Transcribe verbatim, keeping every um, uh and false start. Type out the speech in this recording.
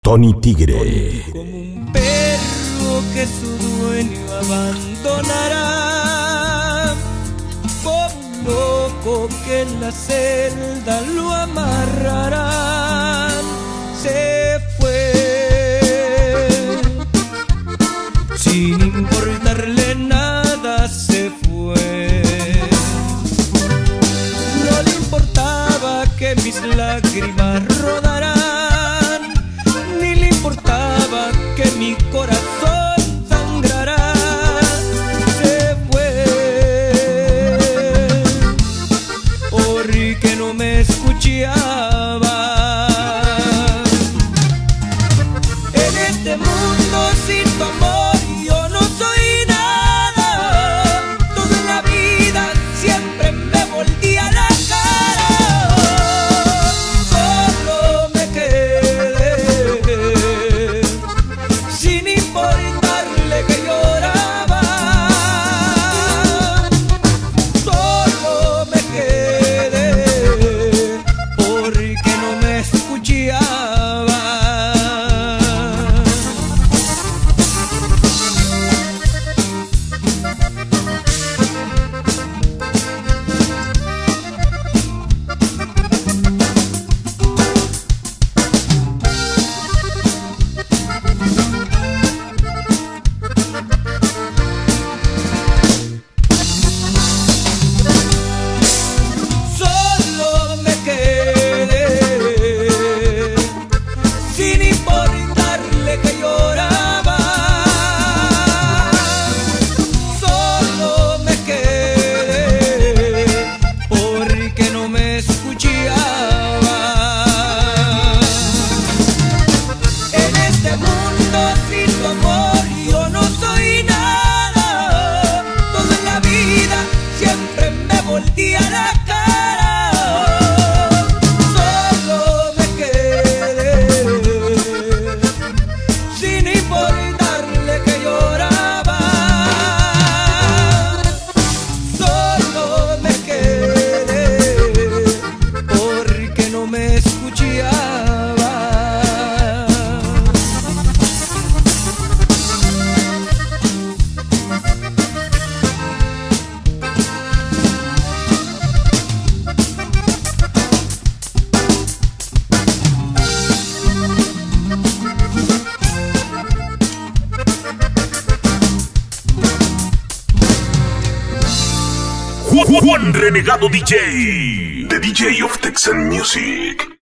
Tony Tigre. Como un perro que su dueño abandonará, como un loco que en la celda lo amarrarán, se fue sin importarle nada, se fue. No le importaba que mis lágrimas rodaran, ni le importaba que mi corazón sangrara. Se fue porque no me escuchaba. En este mundo sin tu amor yo no soy nada. Toda la vida siempre me voltea la cara. Solo me quedé sin importarle que lloraba. Solo me quedé porque no me escuchaba. Voltea la cara. Solo me quedé sin importarle que lloraba. Solo me quedé porque no me escuchaba. Juan Renegado D J, the D J of Texan Music.